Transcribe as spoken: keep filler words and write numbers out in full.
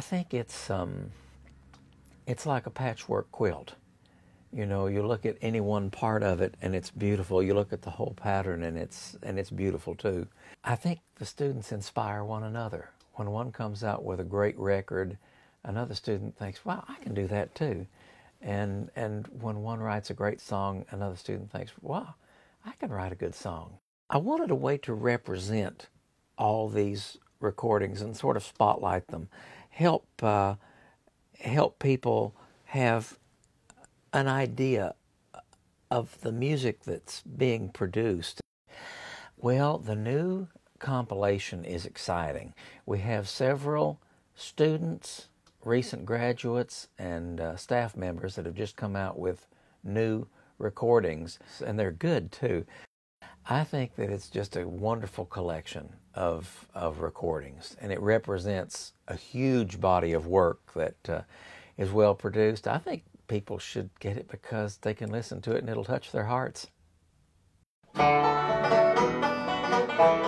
think it's um, it's like a patchwork quilt. You know, you look at any one part of it and it's beautiful. You look at the whole pattern and it's and it's beautiful too. I think the students inspire one another. When one comes out with a great record, another student thinks, "Wow, I can do that too." And and when one writes a great song, another student thinks, "Wow, I can write a good song." I wanted a way to represent all these recordings and sort of spotlight them, help uh, help people have an idea of the music that's being produced. Well, the new compilation is exciting. We have several students, recent graduates, and uh, staff members that have just come out with new recordings, and they're good too. I think that it's just a wonderful collection of of recordings, and it represents a huge body of work that uh, is well produced. I think people should get it because they can listen to it and it'll touch their hearts.